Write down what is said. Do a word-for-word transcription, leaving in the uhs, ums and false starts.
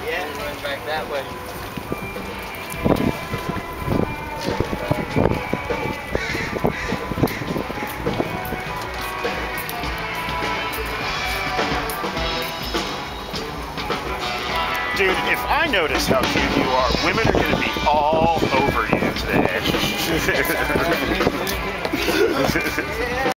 Yeah, run back that way. Dude, if I notice how cute you are, women are going to be all over you today.